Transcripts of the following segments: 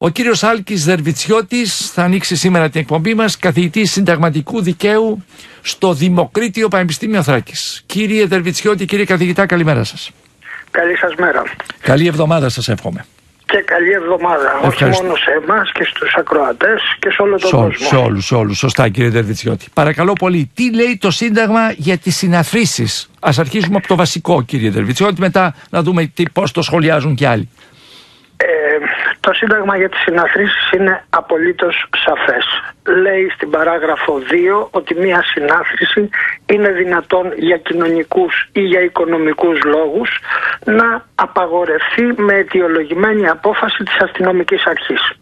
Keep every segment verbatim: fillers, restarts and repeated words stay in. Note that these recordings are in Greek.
Ο κύριος Άλκης Δερβιτσιώτης θα ανοίξει σήμερα την εκπομπή μας, καθηγητής συνταγματικού δικαίου στο Δημοκρίτιο Πανεπιστήμιο Θράκης. Κύριε Δερβιτσιώτη, κύριε καθηγητά, καλημέρα σας. Καλή σας μέρα. Καλή εβδομάδα σας εύχομαι. Και καλή εβδομάδα, όχι μόνο σε εμάς και στους ακροατές και σε όλο τον σε, κόσμο. Σε όλους, σε όλους. Σωστά, κύριε Δερβιτσιώτη. Παρακαλώ πολύ, τι λέει το Σύνταγμα για τις συναθρήσεις? Ας αρχίσουμε από το βασικό, κύριε Δερβιτσιώτη, μετά να δούμε τι, πώς το σχολιάζουν κι άλλοι. Ε, το Σύνταγμα για τις συναθρήσεις είναι απολύτως σαφές. Λέει στην παράγραφο δύο ότι μία συνάθρηση είναι δυνατόν για κοινωνικούς ή για οικονομικούς λόγους να απαγορευτεί με αιτιολογημένη απόφαση της αστυνομικής αρχής.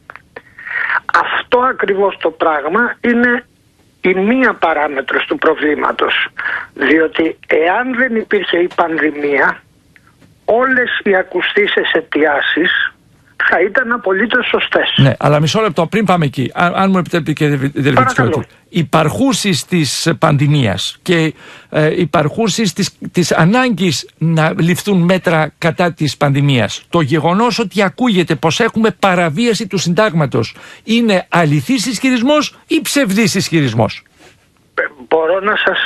Αυτό ακριβώς το πράγμα είναι η μία παράμετρος του προβλήματος, διότι εάν δεν υπήρχε η πανδημία, όλες οι ακουστήσεις αιτιάσεις θα ήταν απολύτως σωστές. Ναι, αλλά μισό λεπτό πριν πάμε εκεί, αν, αν μου επιτρέπετε, κύριε Δερβιτσιώτη, υπαρχούσεις της πανδημίας και ε, υπαρχούσεις της, της ανάγκης να ληφθούν μέτρα κατά της πανδημίας, το γεγονός ότι ακούγεται πως έχουμε παραβίαση του συντάγματος, είναι αληθής ισχυρισμός ή ψευδής ισχυρισμός? Μπορώ να σας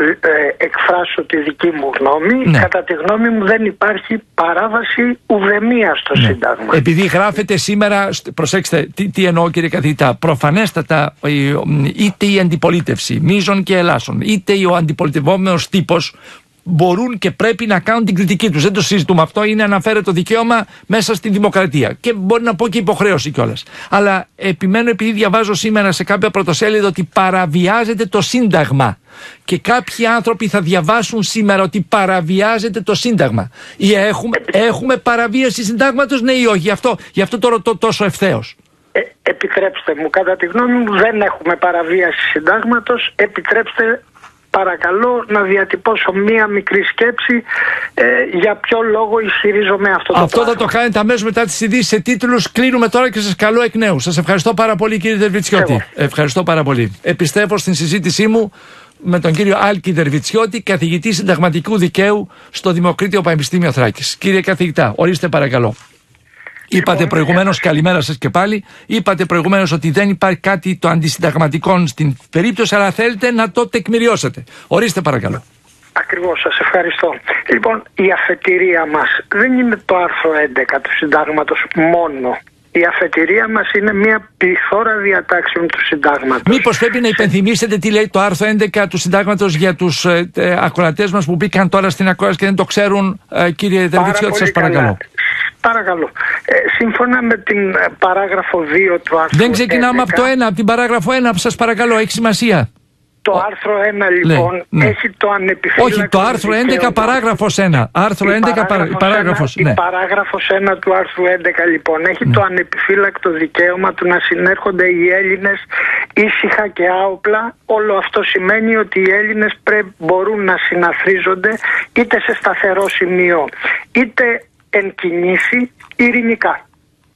ε, εκφράσω τη δική μου γνώμη. Ναι. Κατά τη γνώμη μου δεν υπάρχει παράβαση ουδεμία στο ναι. Σύνταγμα. Επειδή γράφεται σήμερα, προσέξτε τι, τι εννοώ κύριε καθηγητά, προφανέστατα είτε η αντιπολίτευση, μείζων και ελάσσον, είτε ο αντιπολιτευόμενος τύπος μπορούν και πρέπει να κάνουν την κριτική τους. Δεν το συζητούμε αυτό, είναι αναφέρεται το δικαίωμα μέσα στη δημοκρατία. Και μπορεί να πω και υποχρέωση κιόλας. Αλλά επιμένω, επειδή διαβάζω σήμερα σε κάποια πρωτοσέλιδο ότι παραβιάζεται το Σύνταγμα. Και κάποιοι άνθρωποι θα διαβάσουν σήμερα ότι παραβιάζεται το Σύνταγμα. Ή έχουμε, έχουμε παραβίαση συντάγματος, ναι ή όχι? Γι' αυτό, γι' αυτό το ρωτώ τόσο ευθέως. Ε, επιτρέψτε μου, κατά τη γνώμη μου δεν έχουμε παραβίαση συντάγματος. Επιτρέψτε παρακαλώ να διατυπώσω μία μικρή σκέψη ε, για ποιο λόγο ισχυρίζομαι αυτό το Αυτό πράγμα. θα το κάνετε αμέσως μετά τις ειδήσεις σε τίτλους. Κλείνουμε τώρα και σας καλώ εκ νέου. Σας ευχαριστώ πάρα πολύ, κύριε Δερβιτσιώτη. Ευχαριστώ πάρα πολύ. Επιστρέφω στην συζήτησή μου με τον κύριο Άλκη Δερβιτσιώτη, καθηγητή συνταγματικού δικαίου στο Δημοκρίτιο Πανεπιστήμιο Θράκης. Κύριε καθηγητά, ορίστε παρακαλώ. Είπατε προηγουμένως, καλημέρα σας και πάλι, είπατε προηγουμένως ότι δεν υπάρχει κάτι το αντισυνταγματικό στην περίπτωση, αλλά θέλετε να το τεκμηριώσετε. Ορίστε παρακαλώ. Ακριβώς, σας ευχαριστώ. Λοιπόν, η αφετηρία μας δεν είναι το άρθρο έντεκα του Συντάγματος μόνο. Η αφετηρία μας είναι μια πληθώρα διατάξεων του Συντάγματος. Μήπως πρέπει να υπενθυμίσετε τι λέει το άρθρο έντεκα του Συντάγματος για τους ε, ε, ακροατές μας που μπήκαν τώρα στην ακρόαση και δεν το ξέρουν, ε, κύριε Δερβιτσιώτη, σας παρακαλώ. Παρακαλώ. Ε, σύμφωνα με την παράγραφο δύο του άρθρου Δεν ξεκινάμε έντεκα, από το ένα, από την παράγραφο ένα, σας παρακαλώ, έχει σημασία. Το άρθρο ένα λοιπόν ναι, ναι. έχει το ανεπιφύλακτο. Όχι, το άρθρο έντεκα παράγραφος ένα. Άρθρο η έντεκα παράγραφος, παράγραφος, ένα, ναι. Η παράγραφος ένα του άρθρου έντεκα λοιπόν έχει ναι. το ανεπιφύλακτο δικαίωμα του να συνέρχονται οι Έλληνες ήσυχα και άοπλα. Όλο αυτό σημαίνει ότι οι Έλληνες πρέπει, μπορούν να συναθρίζονται είτε σε σταθερό σημείο είτε εν κινήσει ειρηνικά.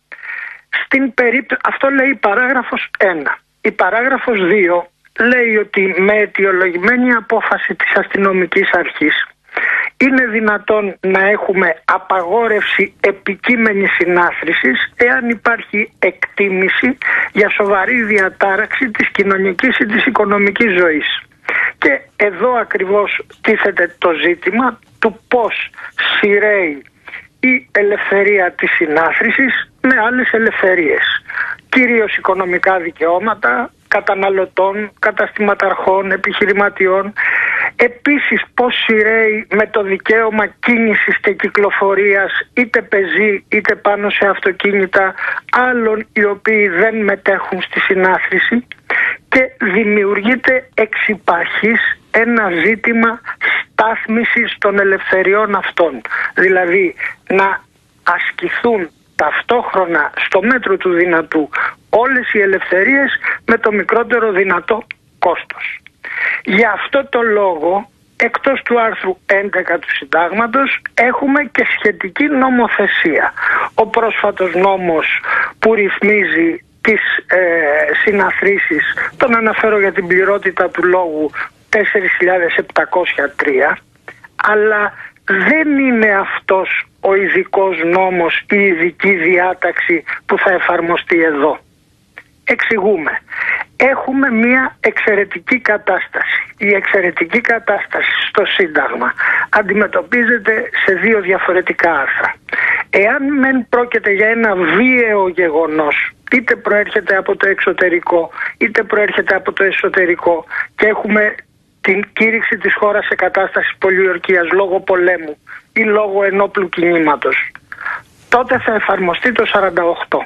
Στην περίπτωση, αυτό λέει η παράγραφος ένα. Η παράγραφος δύο λέει ότι με αιτιολογημένη απόφαση της αστυνομικής αρχής είναι δυνατόν να έχουμε απαγόρευση επικείμενης συνάθρησης εάν υπάρχει εκτίμηση για σοβαρή διατάραξη της κοινωνικής ή της οικονομικής ζωής. Και εδώ ακριβώς τίθεται το ζήτημα του πώς σειραίει η ελευθερία της συνάθρησης με άλλες ελευθερίες, κυρίως οικονομικά δικαιώματα καταναλωτών, καταστηματαρχών, επιχειρηματιών. Επίσης πώς σειραίει με το δικαίωμα κίνησης και κυκλοφορίας είτε πεζή είτε πάνω σε αυτοκίνητα άλλων οι οποίοι δεν μετέχουν στη συνάθρηση, και δημιουργείται εξ υπαρχής ένα ζήτημα στάθμισης των ελευθεριών αυτών, δηλαδή να ασκηθούν ταυτόχρονα στο μέτρο του δυνατού όλες οι ελευθερίες με το μικρότερο δυνατό κόστος. Για αυτό το λόγο, εκτός του άρθρου έντεκα του Συντάγματος, έχουμε και σχετική νομοθεσία. Ο πρόσφατος νόμος που ρυθμίζει τις ε, συναθρήσεις, τον αναφέρω για την πληρότητα του λόγου, τέσσερις χιλιάδες επτακόσια τρία, αλλά δεν είναι αυτός ο ειδικός νόμος, η ειδική διάταξη που θα εφαρμοστεί εδώ. Εξηγούμε. Έχουμε μια εξαιρετική κατάσταση. Η εξαιρετική κατάσταση στο Σύνταγμα αντιμετωπίζεται σε δύο διαφορετικά άρθρα. Εάν μεν πρόκειται για ένα βίαιο γεγονός, είτε προέρχεται από το εξωτερικό είτε προέρχεται από το εσωτερικό, και έχουμε την κήρυξη της χώρας σε κατάσταση πολιορκίας λόγω πολέμου ή λόγω ενόπλου κινήματος, τότε θα εφαρμοστεί το σαράντα οκτώ.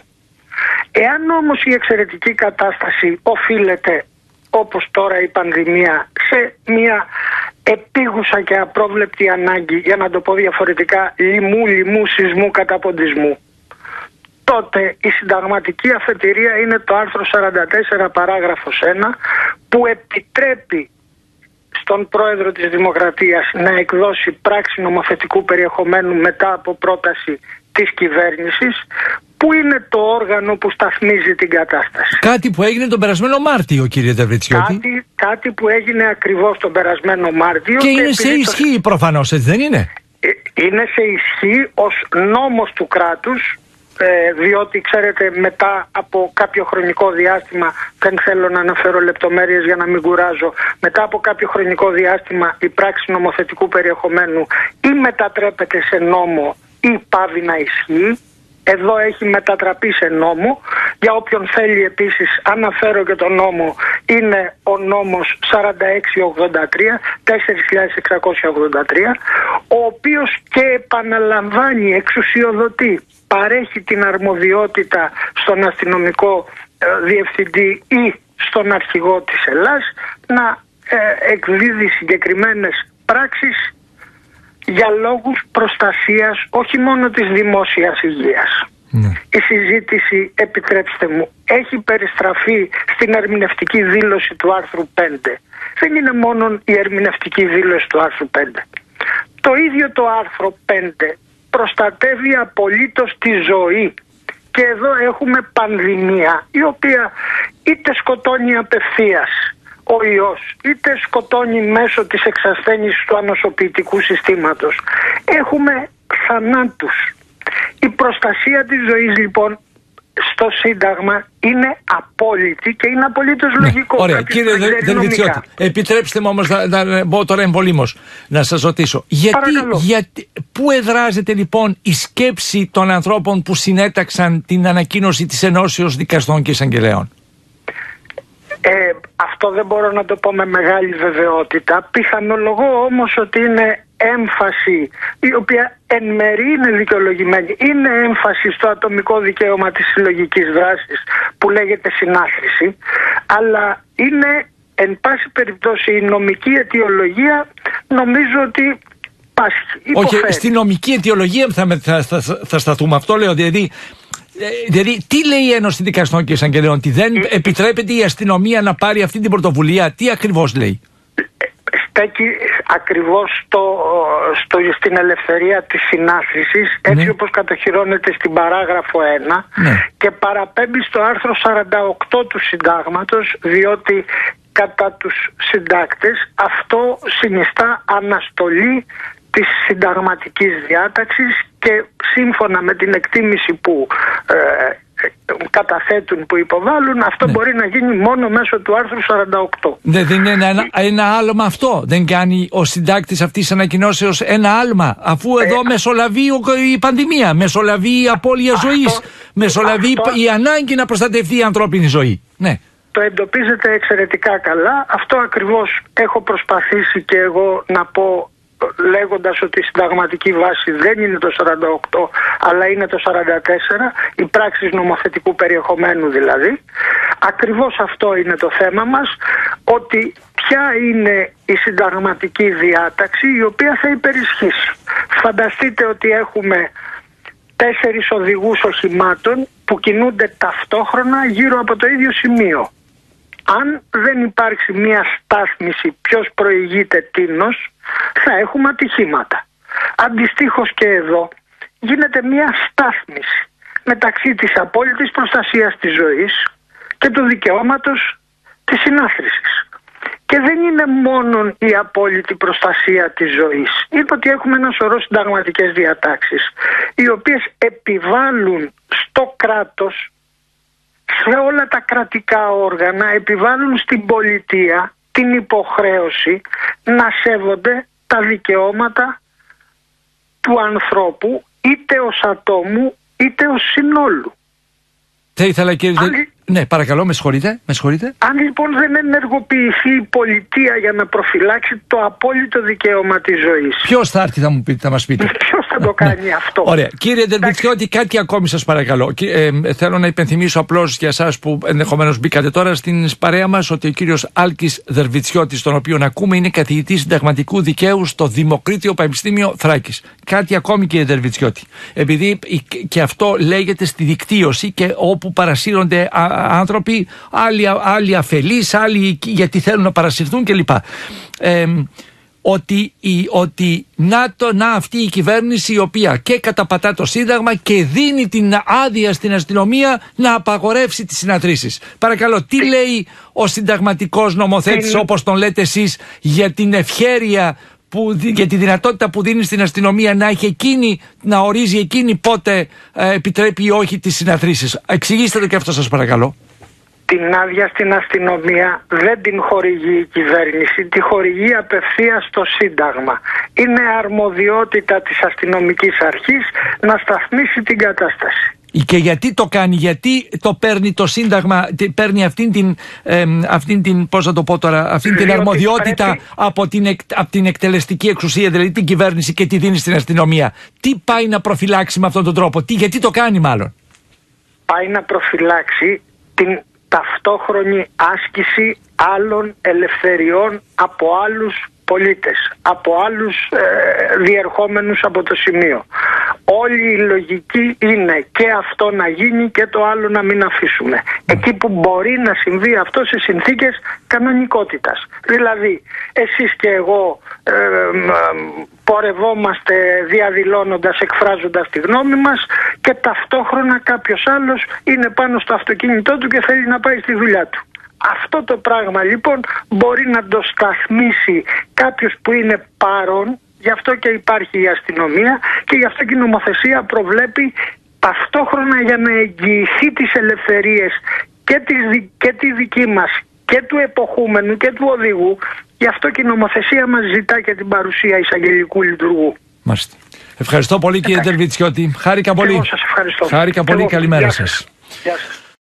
Εάν όμως η εξαιρετική κατάσταση οφείλεται, όπως τώρα η πανδημία, σε μια επίγουσα και απρόβλεπτη ανάγκη, για να το πω διαφορετικά, λοιμού, λοιμού, σεισμού, καταποντισμού, τότε η συνταγματική αφετηρία είναι το άρθρο σαράντα τέσσερα παράγραφος ένα, που επιτρέπει στον πρόεδρο της Δημοκρατίας να εκδώσει πράξη νομοθετικού περιεχομένου μετά από πρόταση της κυβέρνησης, που είναι το όργανο που σταθμίζει την κατάσταση. Κάτι που έγινε τον περασμένο Μάρτιο, κύριε Δραβιτσιώτη. Κάτι, κάτι που έγινε ακριβώς τον περασμένο Μάρτιο. Και, και είναι σε ισχύ το... προφανώς, έτσι δεν είναι? Είναι σε ισχύ ως νόμος του κράτους, ε, διότι ξέρετε, μετά από κάποιο χρονικό διάστημα, δεν θέλω να αναφέρω λεπτομέρειες για να μην κουράζω, μετά από κάποιο χρονικό διάστημα η πράξη νομοθετικού περιεχομένου ή μετατρέπεται σε νόμο ή πάβει να ισχύει. Εδώ έχει μετατραπεί σε νόμο. Για όποιον θέλει επίσης, αναφέρω και τον νόμο, είναι ο νόμος σαράντα έξι ογδόντα τρία, τέσσερις χιλιάδες εξακόσια ογδόντα τρία, ο οποίος και επαναλαμβάνει, εξουσιοδοτεί, παρέχει την αρμοδιότητα στον αστυνομικό ε, διευθυντή ή στον αρχηγό της Ελλάς να ε, εκδίδει συγκεκριμένες πράξεις για λόγους προστασίας όχι μόνο της δημόσιας υγείας. Ναι. Η συζήτηση, επιτρέψτε μου, έχει περιστραφεί στην ερμηνευτική δήλωση του άρθρου πέντε. Δεν είναι μόνο η ερμηνευτική δήλωση του άρθρου πέντε. Το ίδιο το άρθρο πέντε προστατεύει απολύτως τη ζωή. Και εδώ έχουμε πανδημία, η οποία είτε σκοτώνει απευθείας ο ιός, είτε σκοτώνει μέσω της εξασθένησης του ανοσοποιητικού συστήματος. Έχουμε θανάτους. Η προστασία της ζωής λοιπόν στο Σύνταγμα είναι απόλυτη και είναι απολύτως ναι, λογικό. Ωραία, κύριε Δελβιτσιώτη, επιτρέψτε μου όμως να, να, να μπω τώρα εμβολήμως να σας ρωτήσω. Γιατί, γιατί, πού εδράζεται λοιπόν η σκέψη των ανθρώπων που συνέταξαν την ανακοίνωση της Ενώσεως Δικαστών και Εισαγγελέων? Ε, αυτό δεν μπορώ να το πω με μεγάλη βεβαιότητα. Πιθανολογώ όμως ότι είναι έμφαση, η οποία εν μερί είναι δικαιολογημένη. Είναι έμφαση στο ατομικό δικαίωμα της συλλογικής δράσης που λέγεται συνάθρηση, αλλά είναι εν πάση περιπτώσει η νομική αιτιολογία, νομίζω ότι πάσχει. Όχι, στη νομική αιτιολογία θα, θα, θα, θα σταθούμε. Αυτό λέω, δηλαδή... Δηλαδή, τι λέει η Ένωση Δικαστών και Εισαγγελέων, ότι δεν ε, επιτρέπεται η αστυνομία να πάρει αυτή την πρωτοβουλία? Τι ακριβώς λέει? Στέκει ακριβώς στο, στο, στην ελευθερία της συνάθρησης, έτσι ναι. όπως κατοχυρώνεται στην παράγραφο ένα, ναι. και παραπέμπει στο άρθρο σαράντα οκτώ του Συντάγματος, διότι κατά τους συντάκτες αυτό συνιστά αναστολή της συνταγματικής διάταξης, και σύμφωνα με την εκτίμηση που ε, καταθέτουν, που υποβάλλουν, αυτό ναι. μπορεί να γίνει μόνο μέσω του άρθρου σαράντα οκτώ. Δεν είναι ένα, ένα, ένα άλμα αυτό? Δεν κάνει ο συντάκτης αυτής της ανακοινώσεως ένα άλμα, αφού εδώ ε, μεσολαβεί η πανδημία, μεσολαβεί η απώλεια αυτό, ζωής, μεσολαβεί αυτό, η ανάγκη να προστατευτεί η ανθρώπινη ζωή? Ναι. Το εντοπίζετε εξαιρετικά καλά. Αυτό ακριβώς έχω προσπαθήσει και εγώ να πω, λέγοντας ότι η συνταγματική βάση δεν είναι το σαράντα οκτώ αλλά είναι το σαράντα τέσσερα, οι πράξεις νομοθετικού περιεχομένου δηλαδή. Ακριβώς αυτό είναι το θέμα μας, ότι ποια είναι η συνταγματική διάταξη η οποία θα υπερισχύσει. Φανταστείτε ότι έχουμε τέσσερις οδηγούς οχημάτων που κινούνται ταυτόχρονα γύρω από το ίδιο σημείο. Αν δεν υπάρξει μια στάθμιση ποιος προηγείται τίνος, θα έχουμε ατυχήματα. Αντιστοίχως και εδώ γίνεται μια στάθμιση μεταξύ της απόλυτης προστασίας της ζωής και του δικαιώματος της συνάθρησης. Και δεν είναι μόνο η απόλυτη προστασία της ζωής. Είναι ότι έχουμε ένα σωρό συνταγματικές διατάξεις, οι οποίες επιβάλλουν στο κράτος, σε όλα τα κρατικά όργανα, επιβάλλουν στην πολιτεία την υποχρέωση να σέβονται τα δικαιώματα του ανθρώπου, είτε ως ατόμου είτε ως συνόλου. Θα ήθελα κύριε... Αν... Ναι, παρακαλώ, με συγχωρείτε, με συγχωρείτε. Αν λοιπόν δεν ενεργοποιηθεί η πολιτεία για να προφυλάξει το απόλυτο δικαίωμα της ζωής, ποιος θα έρθει, θα μου πείτε, θα μας πείτε. Ποιος θα το κάνει ναι. αυτό. Ωραία. Κύριε Δερβιτσιώτη, κάτι ακόμη σας παρακαλώ. Ε, ε, θέλω να υπενθυμίσω απλώς για εσάς που ενδεχομένως μπήκατε τώρα στην παρέα μας ότι ο κύριος Άλκης Δερβιτσιώτης, τον οποίον ακούμε, είναι καθηγητής συνταγματικού δικαίου στο Δημοκρίτιο Πανεπιστήμιο Θράκης. Κάτι ακόμη, κύριε Δερβιτσιώτη. Επειδή και αυτό λέγεται στη δικτύωση και όπου παρασύρονται άνθρωποι, άλλοι, άλλοι αφελείς, άλλοι γιατί θέλουν να παρασυρθούν κλπ. Ε, ότι, η, ότι να, το, να αυτή η κυβέρνηση η οποία και καταπατά το Σύνταγμα και δίνει την άδεια στην αστυνομία να απαγορεύσει τις συναντήσεις. Παρακαλώ, τι λέει ο συνταγματικός νομοθέτης, όπως τον λέτε εσείς, για την ευχέρεια, που, για τη δυνατότητα που δίνει στην αστυνομία να έχει εκείνη, να ορίζει εκείνη πότε ε, επιτρέπει ή όχι τις συναντήσεις. Εξηγήστε το και αυτό σας παρακαλώ. Την άδεια στην αστυνομία δεν την χορηγεί η κυβέρνηση, τη χορηγεί απευθείας στο Σύνταγμα. Είναι αρμοδιότητα της αστυνομικής αρχής να σταθμίσει την κατάσταση. Και γιατί το κάνει, γιατί το παίρνει το Σύνταγμα, παίρνει αυτήν την, ε, αυτήν την, πώς θα το πω τώρα, αυτήν την αρμοδιότητα πρέπει... από, την εκ, από την εκτελεστική εξουσία, δηλαδή την κυβέρνηση, και τη δίνει στην αστυνομία. Τι πάει να προφυλάξει με αυτόν τον τρόπο, τι, γιατί το κάνει μάλλον. Πάει να προφυλάξει την ταυτόχρονη άσκηση άλλων ελευθεριών από άλλους πολίτες, από άλλους ε, διερχόμενους από το σημείο. Όλη η λογική είναι και αυτό να γίνει και το άλλο να μην αφήσουμε. Εκεί που μπορεί να συμβεί αυτό σε συνθήκες κανονικότητας. Δηλαδή, εσείς και εγώ ε, πορευόμαστε διαδηλώνοντας, εκφράζοντας τη γνώμη μας, και ταυτόχρονα κάποιος άλλος είναι πάνω στο αυτοκίνητό του και θέλει να πάει στη δουλειά του. Αυτό το πράγμα λοιπόν μπορεί να το σταθμίσει κάποιος που είναι παρόν, γι' αυτό και υπάρχει η αστυνομία και γι' αυτό και η νομοθεσία προβλέπει ταυτόχρονα, για να εγγυηθεί τις ελευθερίες και τη, και τη δική μας και του εποχούμενου και του οδηγού, γι' αυτό και η νομοθεσία μας ζητά και την παρουσία εισαγγελικού λειτουργού. Μάλιστα. Ευχαριστώ πολύ κύριε Δερβιτσιώτη. Χάρηκα πολύ. Εγώ σας ευχαριστώ. Χάρηκα πολύ. Εγώ. Καλημέρα Γεια σας. σας. Γεια σας.